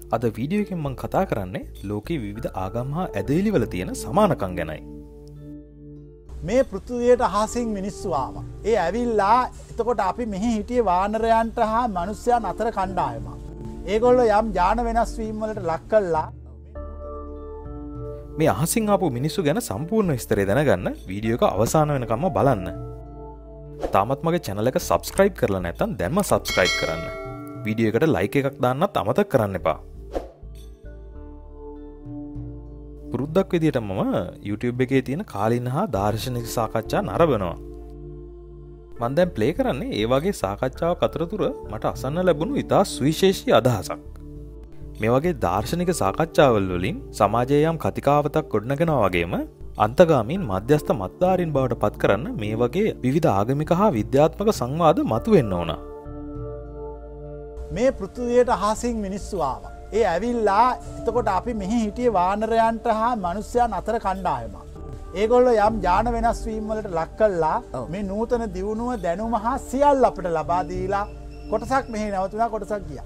අද වීඩියෝ එකෙන් මම කතා කරන්නේ ලෝකයේ විවිධ ආගම් හා ඇදහිලි වල තියෙන සමානකම් ගැනයි. මේ පෘථිවියට අහසින් මිනිස්සු ආවා. ඒ ඇවිල්ලා එතකොට අපි මෙහි හිටියේ වානරයන්ට හා මිනිස්යන් අතර කණ්ඩායමක්. ඒගොල්ලෝ යම් ඥාන වෙනස් වීම වලට ලක් කළා. මේ අහසින් ආපු මිනිස්සු ගැන සම්පූර්ණ විස්තරය දැනගන්න වීඩියෝ එක අවසාන වෙනකම්ම බලන්න. තාමත් මගේ channel එක subscribe කරලා නැත්නම් දැන්ම subscribe කරන්න. වීඩියෝ එකට like එකක් දාන්නත් අමතක කරන්න එපා. පුරුද්දක් විදියට මම YouTube එකේ තියෙන කාලින හා දාර්ශනික සාකච්ඡා නරඹනවා. මම දැන් ප්ලේ කරන්නේ ඒ වගේ සාකච්ඡාවක් අතරතුර මට අසන්න ලැබුණු ඉතා සුවිශේෂී අදහසක්. මේ වගේ දාර්ශනික සාකච්ඡාවල් වලින් සමාජයේ යම් කතිකාවතක් ගොඩනගනවා වගේම අන්තගාමීන් මධ්‍යස්ථ මතධාරීන් බවට පත් කරන්න මේ වගේ විවිධ ආගමික හා විද්‍යාත්මක සංවාද මතුවෙන්න ඕන. මේ පෘථිවියට අහසින් මිනිස්සු ආවා. ඒ ඇවිල්ලා එතකොට අපි මෙහි හිටියේ වානරයන්ට හා මිනිස්යන් අතර කණ්ඩායමක්. ඒගොල්ලෝ යම් ඥාන වෙනස් වීම වලට ලක් කළා. මේ නූතන දියුණුව දැනුම හා සියල්ල අපිට ලබා දීලා කොටසක් මෙහි නැවතුණා කොටසක් ගියා.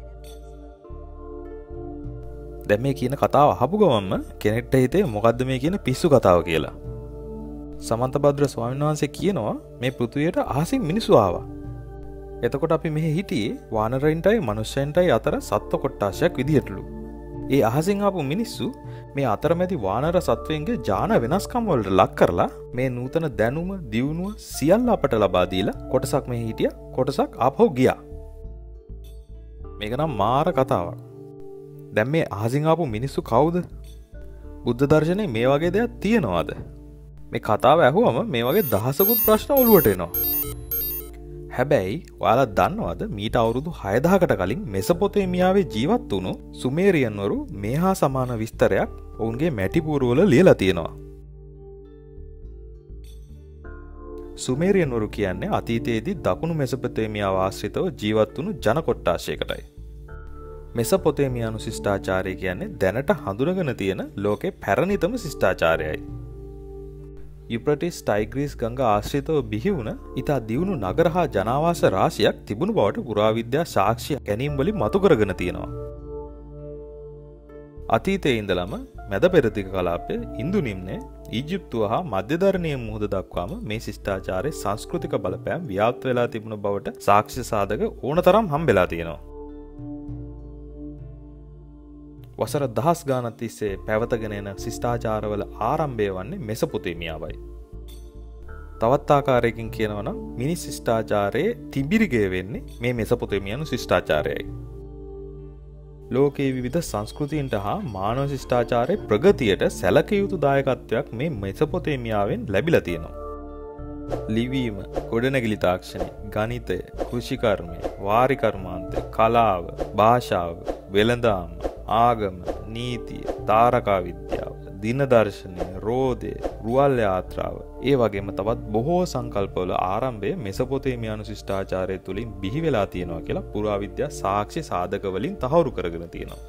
දැන් මේ කියන කතාව අහපු ගමන්ම කෙනෙක්ට හිතේ මොකද්ද මේ කියන පිස්සු කතාව කියලා. සමන්තභද්‍ර ස්වාමීන් වහන්සේ කියනවා මේ පෘථිවියට අහසින් මිනිස්සු ආවා. එතකොට අපි මෙහි හිටියේ වානරයින්ටයි මනුෂ්‍යයන්ටයි අතර සත්ව කොට්ටාශයක් විදිහටලු. ඒ අහසින් ආපු මිනිස්සු මේ අතරමැදි වානර සත්වයන්ගේ ඥාන වෙනස්කම් වලට ලක් කරලා මේ නූතන දැනුම, දියුණුව සියල්ල අපට ලබා දීලා කොටසක් මෙහි හිටියා, කොටසක් ආපහු ගියා. මේක නම් මාර කතාවක්. දැන් මේ අහසින් ආපු මිනිස්සු කවුද? බුද්ධ දර්ශනයේ මේ වගේ දෙයක් තියෙනවද? මේ කතාව ඇහුවම මේ වගේ දහසකුත් ප්‍රශ්න ඔළුවට එනවා. හැබැයි ඔයාලා දන්නවද මීට අවුරුදු 6000කට කලින් මෙසොපොතේමියාවේ ජීවත් වුණු සුමේරියන්වරු මේ හා සමාන විස්තරයක් ඔවුන්ගේ මැටි පුවරුවල ලියලා තියෙනවා. සුමේරියන්වරු කියන්නේ අතීතයේදී දකුණු මෙසොපොතේමියාව ආශ්‍රිතව ජීවත් වුණු ජන කොට්ටාශයකටයි. මෙසොපොතේමියානු ශිෂ්ටාචාරය කියන්නේ දැනට හඳුනගෙන තියෙන ලෝකේ පැරණිතම ශිෂ්ටාචාරයයි. යුප්‍රටිස් ටයිග්‍රීස් ගඟ ආශ්‍රිතව බිහි වුණ ඉතා දියුණු නගර හා ජනාවාස රාශියක් තිබුණු බවට පුරාවිද්‍යා සාක්ෂි ගැනීම් වලින් මතු කරගෙන තියෙනවා. අතීතයේ ඉඳලම මැද පෙරදිග කලාපයේ ඉන්දු නිම්නයේ ඊජිප්තුව හා මධ්‍යධරණීය මුහුද දක්වාම මේ ශිෂ්ටාචාරයේ සංස්කෘතික බලපෑම් ව්‍යාප්ත වෙලා තිබුණ බවට සාක්ෂි සාධක ඕනතරම් හම්බෙලා තියෙනවා. වසර දහස් ගානක් තිස්සේ පැවතගෙන එන ශිෂ්ටාචාරවල ආරම්භය වන්නේ මෙසොපොතේමියාවයි. තවත් ආකාරයකින් කියනවා නම් මිනිස් ශිෂ්ටාචාරයේ තිබිරිගය වෙන්නේ මේ මෙසොපොතේමියානු ශිෂ්ටාචාරයයි. ලෝකයේ විවිධ සංස්කෘතීන්ට හා මානව ශිෂ්ටාචාරයේ ප්‍රගතියට සැලකිය යුතු දායකත්වයක් මේ මෙසොපොතේමියාවෙන් ලැබිලා තියෙනවා. ලිවීම, ගොඩනැගිලි තාක්ෂණය, ගණිතය, කෘෂිකර්මය, වාරි කර්මාන්තය, කලාව, භාෂාව, වෙළඳාම, ආගම, නීතිය, තාරකා විද්‍යාව, දින දර්ශනය, රෝදය, රුවල් යාත්‍රාව, ඒ වගේම තවත් බොහෝ සංකල්පවල ආරම්භය මෙසොපොතේමියානු ශිෂ්ටාචාරය තුලින් බිහි වෙලා තියෙනවා කියලා පුරාවිද්‍යා සාක්ෂි සාධක වලින් තහවුරු කරගෙන තියෙනවා.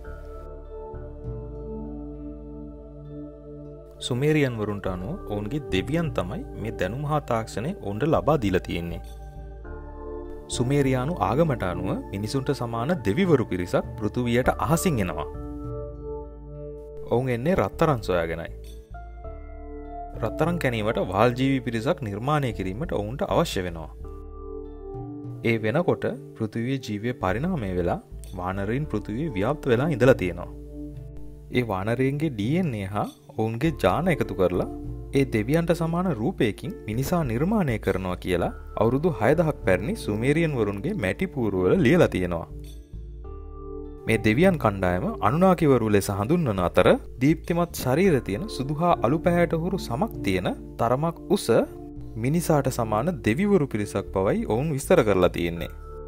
සුමේරියන් වරුන්ට අනුව ඔවුන්ගේ දෙවියන් තමයි මේ දැනුම හා තාක්ෂණය ඔවුන්ට ලබා දීලා තියෙන්නේ. සුමේරියානු ආගමට අනුව මිනිසුන්ට සමාන දෙවිවරු පිරිසක් පෘථුවියට අහසින් එනවා. ඔවුන් එන්නේ රත්තරන් සොයාගෙනයි. රත්තරන් කැනීමට වාල්ජීවි පිරිසක් නිර්මාණය කිරීමට ඔවුන්ට අවශ්‍ය වෙනවා. ඒ වෙනකොට පෘථුවියේ ජීවය පරිණාමය වෙලා වානරයින් පෘථුවියේ ව්‍යාප්ත වෙලා ඉඳලා තියෙනවා. ඒ වානරයන්ගේ DNA හා ඔවුන්ගේ ඥාන එකතු කරලා ඒ දෙවියන්ට සමාන රූපයකින් මිනිසා නිර්මාණය කරනවා කියලා අවුරුදු 6000ක් පැරණි සුමේරියන් වරුන්ගේ මැටි පුවරුවල ලියලා තියෙනවා. මේ දෙවියන් කණ්ඩායම අනුනාකිවරු ලෙස හඳුන්වන අතර දීප්තිමත් ශරීර තියෙන සුදු හා අලු පැහැයට හුරු සමක් තියෙන තරමක් උස මිනිසාට සමාන දෙවිවරු පිරිසක් බවයි ඔවුන් විස්තර කරලා තියෙන්නේ.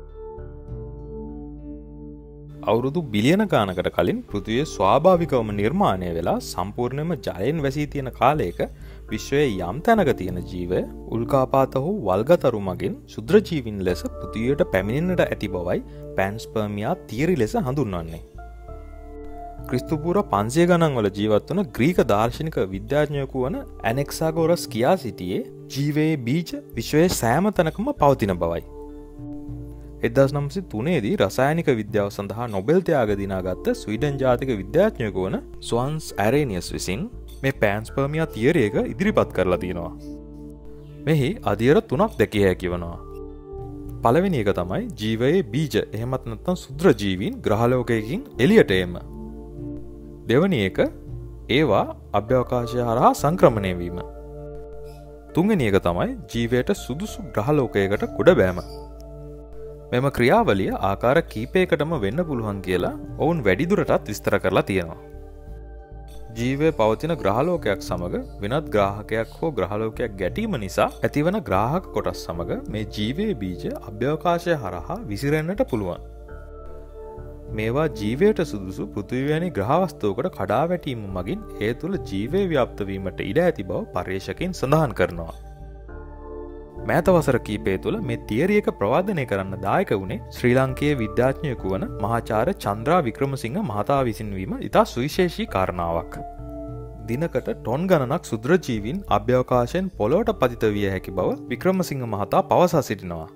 අවුරුදු බිලියන ගානකට කලින් පෘථිවිය ස්වාභාවිකවම නිර්මාණය වෙලා සම්පූර්ණයෙන්ම ජලයෙන් වැසී තියෙන කාලයක විශ්වයේ යම් තැනක තියෙන ජීවය උල්කාපාත වූ වල්ගතරු මගින් ශුද්‍ර ජීවීන් ලෙස පෘථිවියට පැමිණෙන්නට ඇති බවයි පැන්ස්පර්මියා තියරි ලෙස හඳුන්වන්නේ. ක්‍රිස්තු පූර්ව 500 ගණන් වල ජීවත් වන ග්‍රීක දාර්ශනික විද්‍යාඥයෙකු වන ඇනෙක්සාගොරස් කියා සිටියේ ජීවයේ බීජ විශ්වයේ සෑම තැනකම පවතින බවයි. 1903 දී රසායනික විද්‍යාව සඳහා නොබෙල් ත්‍යාග දිනාගත්ත ස්වීඩන් ජාතික විද්‍යාඥයෙකු වන ස්වන්ස් ඇරේනියස් විසින් මේ පෑන්ස්පර්මියා තියරි එක ඉදිරිපත් කරලා තියෙනවා. මෙහි අදියර 3ක් දැකිය හැකි වෙනවා. පළවෙනි එක තමයි ජීවයේ බීජ එහෙමත් නැත්නම් සුද්‍ර ජීවීන් ග්‍රහලෝකයකින් එළියට එම. දෙවැනි එක ඒවා අභ්‍යවකාශය හරහා සංක්‍රමණය වීම. තුන්වෙනි එක තමයි ජීවයට සුදුසු ග්‍රහලෝකයකට ගොඩ බෑම. මෙම ක්‍රියාවලිය ආකාර කීපයකටම වෙන්න පුළුවන් කියලා ඔවුන් වැඩිදුරටත් විස්තර කරලා තියෙනවා. ජීවය පවතින ග්‍රහලෝකයක් සමග වෙනත් ග්‍රාහකයක් හෝ ග්‍රහලෝකයක් ගැටීම නිසා ඇතිවන ග්‍රාහක කොටස් සමග මේ ජීවයේ බීජ අභ්‍යවකාශය හරහා විසිරෙන්නට පුළුවන්. මේවා ජීවයට සුදුසු පෘථිවි වැනි ග්‍රහවස්තුවකට කඩා වැටීම මගින් ඒ තුළ ජීවය ව්‍යාප්ත වීමට ඉඩ ඇති බව පර්යේෂකයන් සඳහන් කරනවා. මෑත වසර කීපය තුළ මේ තියරි එක ප්‍රවර්ධනය කරන්න දායක වුණේ ශ්‍රී ලංකේය විද්‍යාඥයෙකු වන මහාචාර්ය චන්ද්‍රා වික්‍රමසිංහ මහතා විසින් වීම ඉතා සුවිශේෂී කාරණාවක්. දිනකට ටොන් ගණනක් සුද්‍ර ජීවීන් අභ්‍යවකාශයෙන් පොළොවට පතිත විය හැකි බව වික්‍රමසිංහ මහතා පවසා සිටිනවා.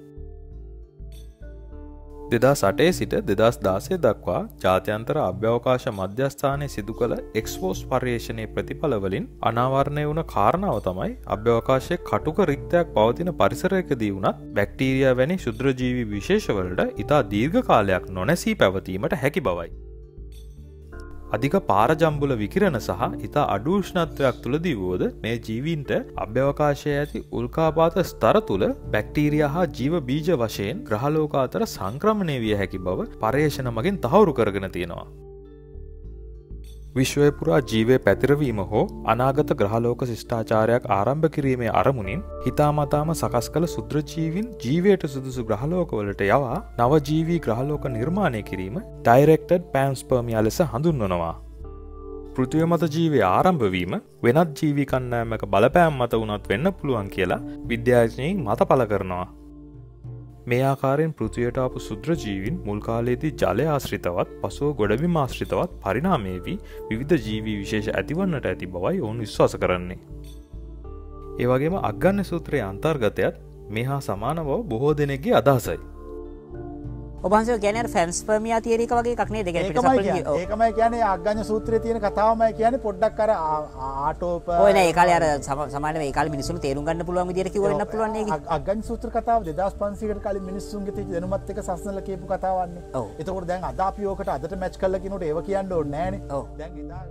2008 සිට 2016 දක්වා ජාත්‍යන්තර අභ්‍යවකාශ මධ්‍යස්ථානයේ සිදු කළ එක්ස්පෝස් පර්යේෂණයේ ප්‍රතිඵලවලින් අනාවරණය වුණ කාරණාව තමයි අභ්‍යවකාශයේ කටුක රික්තයක් පවතින පරිසරයකදී වුණත් බැක්ටීරියා වැනි ක්ෂුද්‍රජීවි විශේෂවලට ඉතා දීර්ඝ කාලයක් නොනැසී පැවතීමට හැකි බවයි. අධික පාරජම්බුල විකිරණ සහ ඉතා අඩු උෂ්ණත්වයක් තුළදී වුවද මේ ජීවීන්ට අභ්‍යවකාශයේ ඇති උල්කාපාත ස්තර තුළ බැක්ටීරියා හා ජීව බීජ වශයෙන් ග්‍රහලෝක අතර සංක්‍රමණය විය හැකි බව පර්යේෂණ මගින් තහවුරු කරගෙන තියෙනවා. විශ්වය පුරා ජීවය පැතිරවීම හෝ අනාගත ග්‍රහලෝක ශිෂ්ටාචාරයක් ආරම්භ කිරීමේ අරමුණින් හිතාමතාම සකස් කළ සුද්‍රජීවීන් ජීවයට සුදුසු ග්‍රහලෝකවලට යවා නවජීවී ග්‍රහලෝක නිර්මාණය කිරීම ඩයිරෙක්ටඩ් පෑන්ස්පර්මියා ලෙස හඳුන්වනවා. පෘථිවිය මත ජීවය ආරම්භ වීම වෙනත් ජීවී කණ්ඩායමක බලපෑම් මත වුණත් වෙන්න පුළුවන් කියලා විද්‍යාඥයින් මත පළ කරනවා. මේ ආකාරයෙන් පෘථිවියට ආපු සුද්‍ර ජීවීන් මුල් කාලයේදී ජලය ආශ්‍රිතවත් පසුව ගොඩබිම ආශ්‍රිතවත් පරිණාමය වී විවිධ ජීවී විශේෂ ඇතිවන්නට ඇති බවයි ඔවුන් විශ්වාස කරන්නේ. ඒ වගේම අග්ගඤ්ඤ සූත්‍රයේ අන්තර්ගතයත් මේ හා සමාන බව බොහෝ දෙනෙක්ගේ අදහසයි. ඔබ වහන්සේ කියන්නේ ෆැන්ස්පර්මියා තියරි එක වගේ එකක් නේද? ඒකමයි කියන්නේ අග්ගඤ්ඤ සූත්‍රයේ තියෙන කතාවමයි කියන්නේ පොඩ්ඩක් අර ආටෝප ඔය නෑ ඒ කාලේ අර සමානව ඒ කාලේ මිනිස්සුන්ට තේරුම් ගන්න පුළුවන් විදියට කිව්ව වෙන්නත් පුළුවන් නේ. අග්ගඤ්ඤ සූත්‍ර කතාව 2500කට කලින් මිනිස්සුන්ගේ තියෙන දැනුමත් එක්ක සස්නල කියපු කතාවන්නේ. එතකොට දැන් අද අපි ඕකට අදට මැච් කරලා කිනොට ඒව කියන්න ඕනේ නෑනේ. දැන් එදා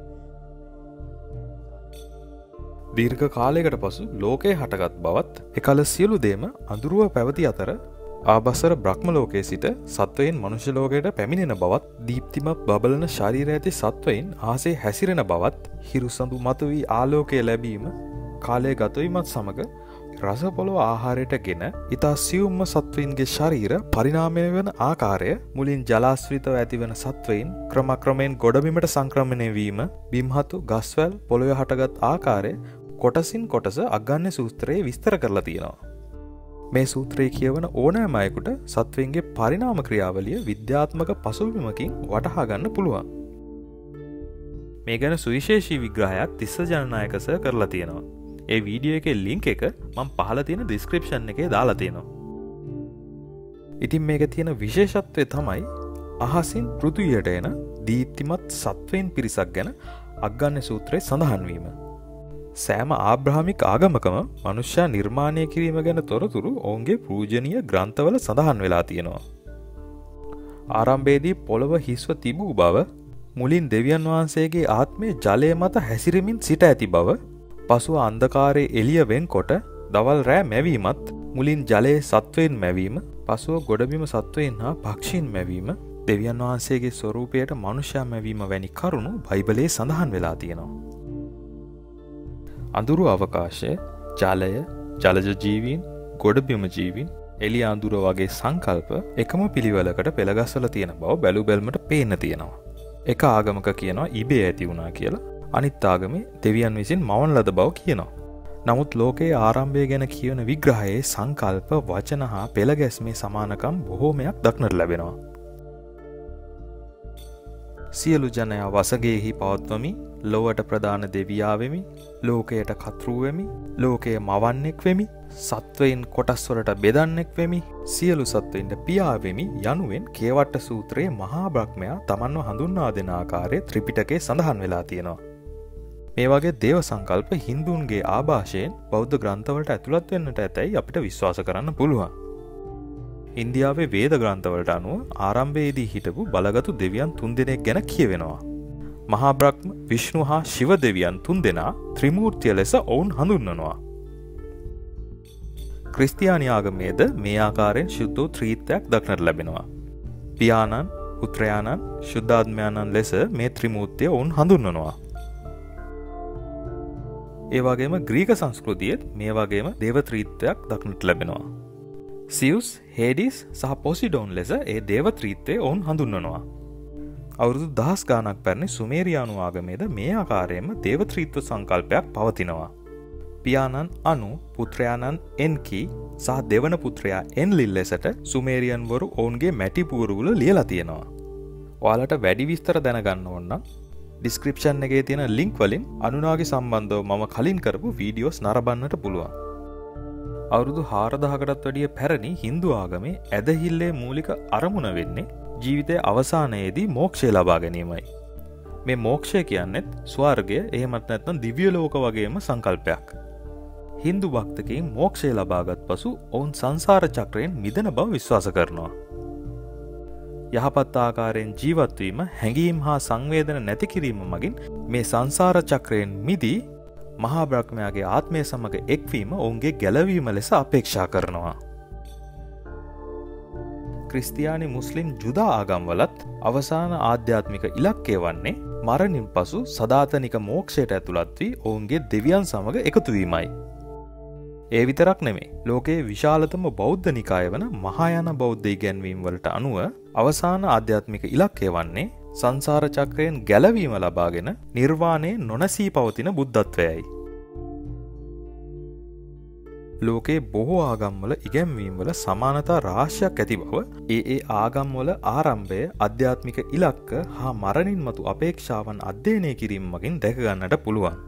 දීර්ඝ කාලයකට පසු ලෝකයේ හටගත් බවත් එකල සියලු දේම අඳුරුව පැවති අතර ආබස්සර බ්‍රහ්ම ලෝකයේ සිට සත්වයින් මනුෂ්‍ය ලෝකයට පැමිණෙන බවත් දීප්තිමත් බබලන ශරීර ඇති සත්වයින් ආසේ හැසිරෙන බවත් හිරුසඳු මතුවී ආලෝකය ලැබීම කාලය ගතවීමත් සමග රස පොළොව ආහාරයට ගෙන ඉතා සියුම්ම සත්වයින්ගේ ශරීර පරිණාමය වන ආකාරය මුලින් ජලාශ්‍රිතව ඇතිවන සත්වයින් ක්‍රමක්‍රමයෙන් ගොඩබිමට සංක්‍රමණය වීම බිම්හතු ගස්වැල් පොළොවේ හටගත් ආකාරය කොටසින් කොටස අග්ගඤ්ඤ සූත්‍රයේ විස්තර කරලා තියෙනවා. මේ සූත්‍රයේ කියවන ඕනෑම අයෙකුට සත්වයින්ගේ පරිණාම ක්‍රියාවලිය විද්‍යාත්මක පසුබිමකින් වටහා ගන්න පුළුවන්. මේ ගැන සුවිශේෂී විග්‍රහයක් තිස්ස ජනනායක සර් කරලා තියෙනවා. ඒ වීඩියෝ එකේ ලින්ක් එක මම පහළ තියෙන ඩිස්ක්‍රිප්ෂන් එකේ දාලා තියෙනවා. ඉතින් මේක තියෙන විශේෂත්වය තමයි අහසින් පෘථිවියට එන දීප්තිමත් සත්වයින් පිරිසක් ගැන අග්ගඤ්ඤ සූත්‍රයේ සඳහන් වීම. සෑම ආබ්‍රහමික ආගමකම මනුෂ්‍යයා නිර්මාණය කිරීම ගැන තොරතුරු ඔවුන්ගේ පූජනීය ග්‍රන්ථවල සඳහන් වෙලා තියෙනවා. ආරම්භයේදී පොළව හිස්ව තිබූ බව, මුලින් දෙවියන් වහන්සේගේ ආත්මය ජලය මත හැසිරෙමින් සිට ඇති බව, පසුව අන්ධකාරයේ එළිය වෙන්කොට දවල් රෑ මැවීමත්, මුලින් ජලයේ සත්වයින් මැවීම, පසුව ගොඩබිම සත්වයින් හා පක්ෂීන් මැවීම, දෙවියන් වහන්සේගේ ස්වරූපයට මනුෂ්‍යයා මැවීම වැනි කරුණු බයිබලයේ සඳහන් වෙලා තියෙනවා. අඳුරු අවකාශය, ජලය, ජලජ ජීවීන්, ගොඩබිම ජීවීන්, එළිය අඳුර වගේ සංකල්ප එකම පිළිවෙලකට පෙළගස්සලා තියෙන බව බැලු බැලමට පේන්න තියෙනවා. එක ආගමක කියනවා ඉබේ ඇති වුණා කියලා, අනිත් ආගමේ දෙවියන් විසින් මවන ලද බව කියනවා. නමුත් ලෝකයේ ආරම්භය ගැන කියවන විග්‍රහයේ සංකල්ප, වචන හා පෙළගැස්මේ සමානකම් බොහෝමයක් දක්නට ලැබෙනවා. සියලු ජනයා වසගේහි පවත්වමි, ලොවට ප්‍රධාන දෙවියා වෙමි, ලෝකයට කතෘ වෙමි, ලෝකයේ මවන්නෙක් වෙමි, සත්වයින් කොටස් වලට බෙදන්නෙක් වෙමි, සියලු සත්වයින්ට පියා වෙමි යනුවෙන් කේවට්ට සූත්‍රයේ මහා බ්‍රහ්මයා තමන්ව හඳුන්වා දෙන ආකාරය ත්‍රිපිටකයේ සඳහන් වෙලා තියෙනවා. මේ වගේ දේව සංකල්ප හින්දුන්ගේ ආభాෂයෙන් බෞද්ධ ග්‍රන්ථවලට ඇතුළත් වෙන්නට ඇතැයි අපිට විශ්වාස කරන්න පුළුවන්. ඉන්දියාවේ වේද ග්‍රන්ථවලට අනුව ආරම්භයේදී හිටපු බලගතු දෙවියන් 3 දෙනෙක් ගැන කියවෙනවා. මහා බ්‍රහ්ම, විෂ්ණු හා ශිව දෙවියන් 3 දෙනා ත්‍රිමූර්තිය ලෙස ඔවුන් හඳුන්වනවා. ක්‍රිස්තියානි ආගමේද මේ ආකාරයෙන් ශුද්ධ ත්‍රිත්වයක් දක්නට ලැබෙනවා. පියාණන්, පුත්‍රයාණන්, ශුද්ධාත්මයාණන් ලෙස මේ ත්‍රිමූර්තිය ඔවුන් හඳුන්වනවා. ඒ වගේම ග්‍රීක සංස්කෘතියෙත් මේ වගේම දේව ත්‍රිත්වයක් දක්නට ලැබෙනවා. සියුස්, හේඩිස් සහ පොසිඩෝන් ලෙස ඒ දේව ත්‍රිත්වය ඔවුන් හඳුන්වනවා. අවුරුදු 1000 ගානක් පැරණි සුමේරියානු ආගමේද මේ ආකාරයෙන්ම දේව ත්‍රිත්ව සංකල්පයක් පවතිනවා. පියාණන් අනු, පුත්‍රයාණන් එන්කි සහ දෙවන පුත්‍රයා එන්ලිල් ලෙසට සුමේරියන් වරු ඔවුන්ගේ මැටි පුවරුවල ලියලා තියෙනවා. ඔයාලට වැඩි විස්තර දැනගන්න ඕන නම් ඩිස්ක්‍රිප්ෂන් එකේ තියෙන ලින්ක් වලින් අනුනාගේ සම්බන්ධව මම කලින් කරපු වීඩියෝස් නරඹන්නට පුළුවන්. අවුරුදු 4000කටත් වැඩිය පැරණි හින්දු ආගමේ ඇදහිල්ලේ මූලික අරමුණ වෙන්නේ ජීවිතයේ අවසානයේදී මෝක්ෂය ලබා ගැනීමයි. මේ මෝක්ෂය කියන්නේත් ස්වර්ගය එහෙමත් නැත්නම් දිව්‍ය ලෝක වගේම සංකල්පයක්. හින්දු භක්තකයින් මෝක්ෂය ලබාගත් පසු ඔවුන් සංසාර චක්‍රයෙන් මිදෙන බව විශ්වාස කරනවා. යහපත් ආකාරයෙන් ජීවත් වීම, හැඟීම් හා සංවේදන නැති කිරීම මගින් මේ සංසාර චක්‍රයෙන් මිදී මහා බ්‍රහ්මයාගේ ආත්මය සමග එක්වීම ඔවුන්ගේ ගැලවීම ලෙස අපේක්ෂා කරනවා. ක්‍රිස්තියානි, මුස්ලිම්, ජුදා ආගම්වලත් අවසාන ආධ්‍යාත්මික ඉලක්කය වන්නේ මරණින් පසු සදාතනික මෝක්ෂයට ඇතුළත් වී ඔවුන්ගේ දෙවියන් සමග එකතු වීමයි. ඒ විතරක් නෙමෙයි. ලෝකයේ විශාලතම බෞද්ධ නිකාය වන මහායාන බෞද්ධ ඉගැන්වීම් වලට අනුව අවසාන ආධ්‍යාත්මික ඉලක්කය වන්නේ සංසාර චක්‍රයෙන් ගැලවීම ලබාගෙන නිර්වාණය නොනැසී පවතින බුද්ධත්වයයි. ලෝකයේ බොහෝ ආගම්වල ඉගැන්වීම්වල සමානතා රාශියක් ඇති බව ඒ ආගම්වල ආරම්භය, ආධ්‍යාත්මික ඉලක්ක හා මරණින් මතු අපේක්ෂාවන් අධ්‍යයනය කිරීම මගින් දැක ගන්නට පුළුවන්.